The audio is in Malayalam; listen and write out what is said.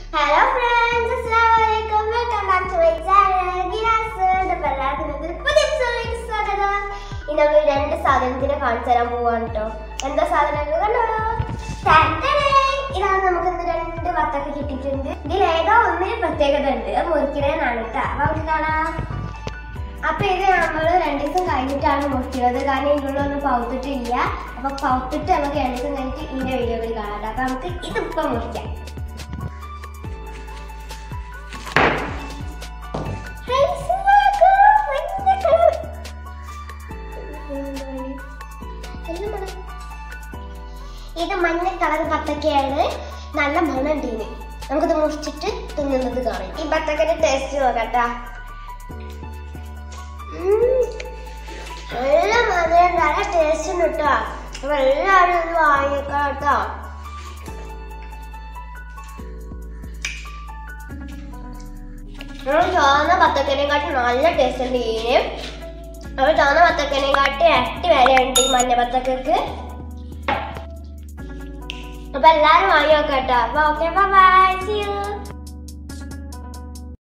Hello friends, Assalamualaikum. Welcome back to my channel. ഇന്ന് നമ്മൾ രണ്ട് സാധനത്തിനെ കാണിച്ചു തരാൻ പോവാണ് കേട്ടോ. എന്താ സാധനങ്ങൾ കണ്ടോളൂ. ഇതാണ് നമുക്ക് ഇന്ന് രണ്ട് വത്തൊക്കെ കിട്ടിയിട്ടുണ്ട്. ഇതിൽ ഏതോ ഒന്നിന് പ്രത്യേകത ഉണ്ട്, മുറിക്കണേന്നാണ് കേട്ടോ. അപ്പൊ നമുക്ക് കാണാം. അപ്പൊ ഇത് നമ്മൾ 2 ദിവസം കഴിഞ്ഞിട്ടാണ് മുറിക്കുന്നത്, കാരണം ഇതിനുള്ള ഒന്നും പൗത്തിട്ടില്ല. അപ്പൊ പൗത്തിട്ട് നമുക്ക് 2 ദിവസം കഴിഞ്ഞിട്ട് ഇതിന്റെ വീഡിയോകൾ കാണാം. അപ്പൊ നമുക്ക് ഇതിപ്പം മുറിക്കാം. ഇത് മഞ്ഞ കളർ ബത്തക്കയാണ്, നല്ല മണമുണ്ട് ഇതിന്. നമുക്കിത് മുറിച്ചിട്ട് തിന്നുന്നത് കാണാം. ഈ ബത്തക്കന്റെ ടേസ്റ്റ് നോക്കട്ടാ. നല്ല മധുരം, നല്ല ടേസ്റ്റ് ഉണ്ട് കേട്ടോ. അപ്പൊ എല്ലാവരും ഇത് വാങ്ങിക്കണം കേട്ടോ. ചുവന്ന ബത്തക്കനെയും കാട്ടി നല്ല ടേസ്റ്റ് ഉണ്ട് ഇതിന്. അപ്പോൾ ചുവന്ന ബത്തക്കനെയും കാട്ടി ഇരട്ടി വിലയുണ്ട് ഈ മഞ്ഞ ബത്തക്കക്ക്. അപ്പൊ എല്ലാരും വാങ്ങി നോക്കാം കേട്ടോ. അപ്പൊ ഓക്കെ, ബൈ, സീ യു.